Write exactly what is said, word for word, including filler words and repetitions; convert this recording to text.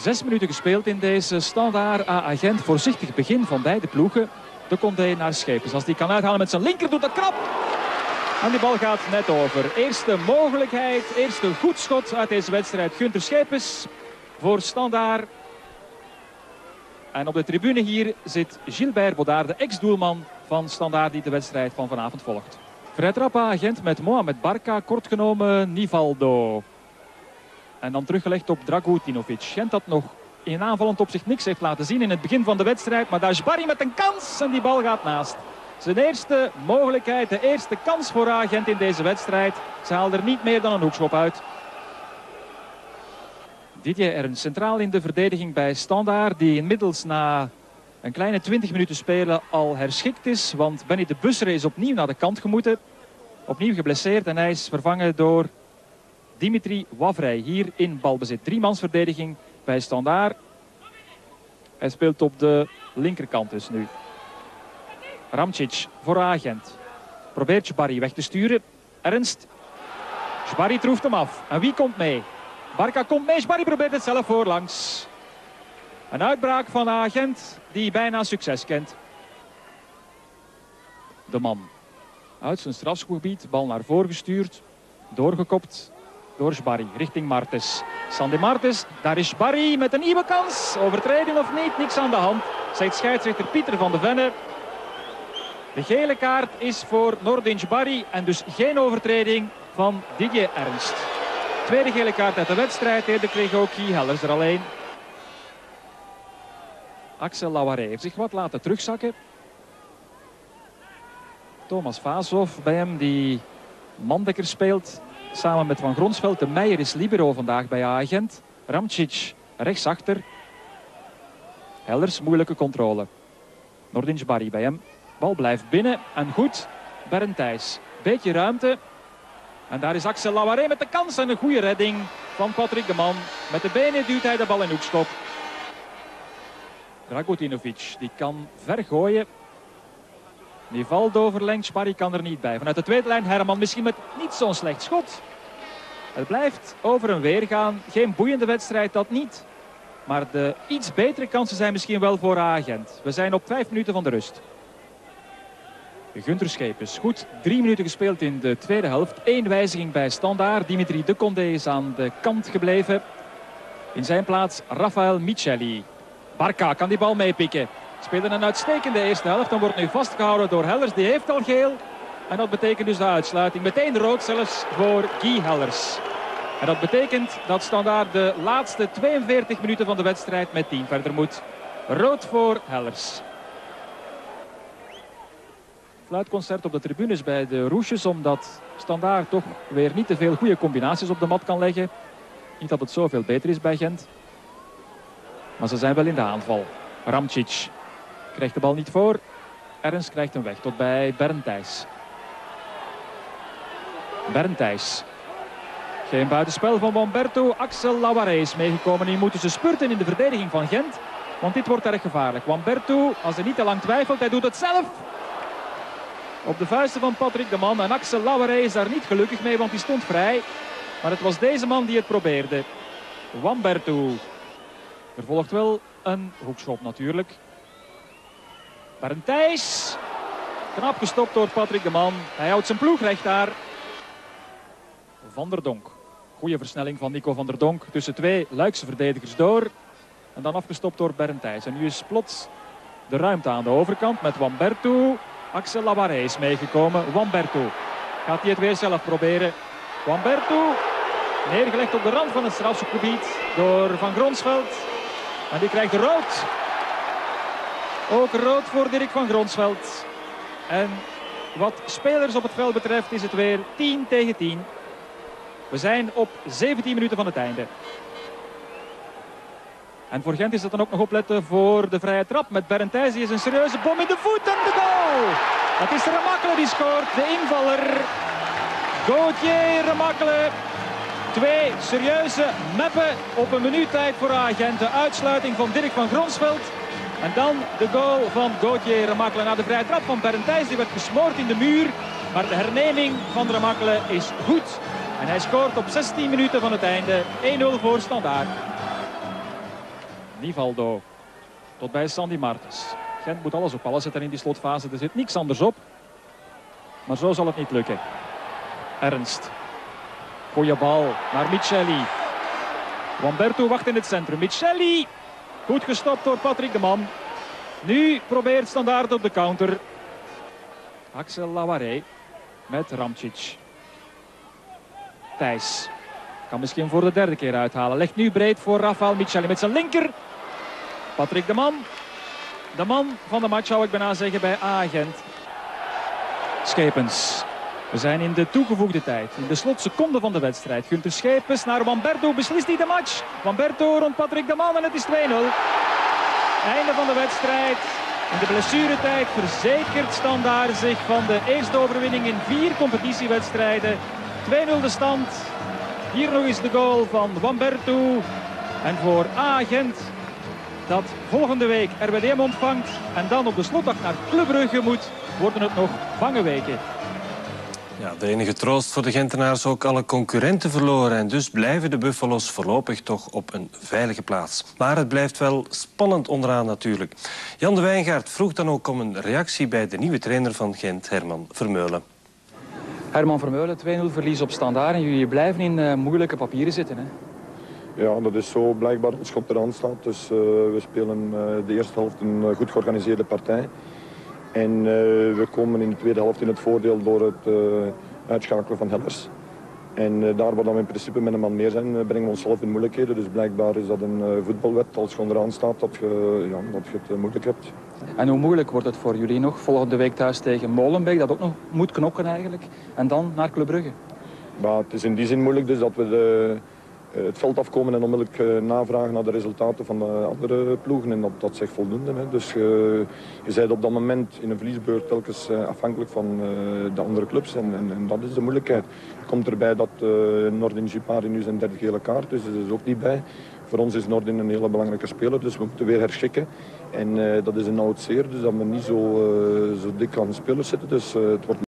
Zes minuten gespeeld in deze Standaard A Gent. Voorzichtig begin van beide ploegen. De Condé naar Schepens. Als die kan uithalen met zijn linker doet dat knap. En die bal gaat net over. Eerste mogelijkheid, eerste goed schot uit deze wedstrijd. Gunther Schepens voor Standaard. En op de tribune hier zit Gilbert Baudard, de ex-doelman van Standaard die de wedstrijd van vanavond volgt. Vrij trap A Gent met Mohamed Barka, kort genomen Nivaldo. En dan teruggelegd op Dragutinovic. Gent dat nog in aanvallend opzicht niks heeft laten zien in het begin van de wedstrijd. Maar daar is Barry met een kans en die bal gaat naast. Zijn eerste mogelijkheid, de eerste kans voor A Gent in deze wedstrijd. Ze haalden er niet meer dan een hoekschop uit. Didier Ernst centraal in de verdediging bij Standaard. Die inmiddels na een kleine twintig minuten spelen al herschikt is. Want Benny de Bussere is opnieuw naar de kant gemoeten. Opnieuw geblesseerd en hij is vervangen door Dimitri Wavray. Hier in balbezit. Driemansverdediging bij Standaard. Hij speelt op de linkerkant dus nu. Ramčić voor A Gent. Probeert Jbari weg te sturen. Ernst. Jbari troeft hem af. En wie komt mee? Barka komt mee. Jbari probeert het zelf voorlangs. Een uitbraak van A Gent die bijna succes kent. De man uit zijn strafschopgebied. Bal naar voren gestuurd. Doorgekopt door Jbari richting Martens. Sandy Martens. Daar is Jbari met een nieuwe kans. Overtreding of niet? Niks aan de hand. Zegt scheidsrechter Pieter van de Venne. De gele kaart is voor Nordin Jbari en dus geen overtreding van Didier Ernst. Tweede gele kaart uit de wedstrijd. Eerder kreeg ook Guy Hellers er alleen. Axel Lawaré heeft zich wat laten terugzakken. Thomas Vazov bij hem die mandekker speelt. Samen met Van Gronsveld. De Meijer is libero vandaag bij A Gent. Ramčić rechtsachter. Hellers moeilijke controle. Nordin Jbari bij hem. Bal blijft binnen en goed. Bernd Thijs. Beetje ruimte. En daar is Axel Lawaré met de kans en een goede redding van Patrick de Man. Met de benen duwt hij de bal in hoekschop. Dragutinovic die kan ver gooien. Nivaldo verlengt, Jbari kan er niet bij. Vanuit de tweede lijn Herman misschien met niet zo'n slecht schot. Het blijft over en weer gaan. Geen boeiende wedstrijd, dat niet. Maar de iets betere kansen zijn misschien wel voor A Gent. We zijn op vijf minuten van de rust. Gunther Schepens. Goed, drie minuten gespeeld in de tweede helft. Eén wijziging bij Standaard. Dimitri de Condé is aan de kant gebleven. In zijn plaats Rafael Micheli. Barka kan die bal meepikken. Speelde een uitstekende eerste helft. Dan wordt nu vastgehouden door Hellers. Die heeft al geel. En dat betekent dus de uitsluiting. Meteen rood zelfs voor Guy Hellers. En dat betekent dat Standaard de laatste tweeënveertig minuten van de wedstrijd met tien verder moet. Rood voor Hellers. Fluitconcert op de tribunes bij de Roesjes, omdat Standaard toch weer niet te veel goede combinaties op de mat kan leggen. Niet dat het zoveel beter is bij Gent. Maar ze zijn wel in de aanval. Ramčić krijgt de bal niet voor. Ernst krijgt hem weg tot bij Bernd Thijs. Bernd Thijs. Geen buitenspel van Wamberto. Axel Lawaré is meegekomen. Hier moeten ze spurten in de verdediging van Gent. Want dit wordt erg gevaarlijk. Wamberto, als hij niet te lang twijfelt, hij doet het zelf. Op de vuisten van Patrick de Man. En Axel Lawaré is daar niet gelukkig mee, want hij stond vrij. Maar het was deze man die het probeerde. Wamberto. Er volgt wel een hoekschop natuurlijk. Bernd Thijs. Knap gestopt door Patrick de Man. Hij houdt zijn ploeg recht daar. Van der Donk. Goede versnelling van Nico van der Donk. Tussen twee Luikse verdedigers door. En dan afgestopt door Bernd Thijs. En nu is plots de ruimte aan de overkant met Wamberto. Axel Lawaré is meegekomen. Wamberto. Gaat hij het weer zelf proberen. Wamberto. Neergelegd op de rand van het strafschopgebied door Van Gronsveld. En die krijgt rood. Ook rood voor Dirk van Gronsveld. En wat spelers op het veld betreft is het weer tien tegen tien. We zijn op zeventien minuten van het einde. En voor Gent is het dan ook nog opletten voor de vrije trap met Bernd Thijs. Die is een serieuze bom in de voet en de goal. Het is Remakkele die scoort, de invaller. Gauthier Remakkele. Twee serieuze meppen op een minuut tijd voor A Gent. De uitsluiting van Dirk van Gronsveld. En dan de goal van Gauthier Remakkele. Na de vrije trap van Bernd Thijs, die werd gesmoord in de muur. Maar de herneming van Remakkele is goed. En hij scoort op zestien minuten van het einde. één nul voor Standaard. Nivaldo. Tot bij Sandy Martens. Gent moet alles op alles zetten in die slotfase. Er zit niks anders op. Maar zo zal het niet lukken. Ernst. Goeie bal naar Micheli. Wamberto wacht in het centrum. Micheli. Goed gestopt door Patrick de Man. Nu probeert Standaard op de counter. Axel Lawaré met Ramčić. Thijs kan misschien voor de derde keer uithalen. Legt nu breed voor Rafael Micheli met zijn linker. Patrick de Man. De man van de match zou ik bijna zeggen bij A Gent. Schepens. We zijn in de toegevoegde tijd. In de slotseconde van de wedstrijd. Gunther Schepens naar Wamberto. Beslist hij de match. Wamberto rond Patrick de Man en het is twee nul. Einde van de wedstrijd. In de blessuretijd verzekert Standaard zich van de eerste overwinning in vier competitiewedstrijden. twee nul de stand. Hier nog eens de goal van Wamberto. En voor A Gent, dat volgende week R W D M ontvangt en dan op de slotdag naar Club Brugge moet, worden het nog bange weken. Ja, de enige troost voor de Gentenaars ook alle concurrenten verloren. En dus blijven de Buffalo's voorlopig toch op een veilige plaats. Maar het blijft wel spannend onderaan natuurlijk. Jan de Wijngaard vroeg dan ook om een reactie bij de nieuwe trainer van Gent, Herman Vermeulen. Herman Vermeulen, twee nul verlies op Standaard en jullie blijven in uh, moeilijke papieren zitten, hè? Ja, dat is zo blijkbaar als je op de rand staat. Dus uh, we spelen uh, de eerste helft een uh, goed georganiseerde partij. En uh, we komen in de tweede helft in het voordeel door het uh, uitschakelen van Hellers. En uh, daar waar we in principe met een man meer zijn, uh, brengen we onszelf in moeilijkheden. Dus blijkbaar is dat een uh, voetbalwet als je onderaan staat dat je, ja, dat je het uh, moeilijk hebt. En hoe moeilijk wordt het voor jullie nog? Volgende week thuis tegen Molenbeek, dat ook nog moet knokken eigenlijk. En dan naar Club Brugge. Maar het is in die zin moeilijk dus dat we de, uh, het veld afkomen en onmiddellijk uh, navragen naar de resultaten van de andere ploegen. En dat, dat zegt voldoende. Hè. Dus uh, je bent op dat moment in een verliesbeurt telkens uh, afhankelijk van uh, de andere clubs. En, en, en dat is de moeilijkheid. Er komt erbij dat uh, Nordin Jipari nu zijn derde gele kaart, dus dat is ook niet bij. Voor ons is Nordin een hele belangrijke speler, dus we moeten weer herschikken. En uh, dat is een oud zeer, dus dat we niet zo, uh, zo dik aan de spelers zitten. Dus uh, het wordt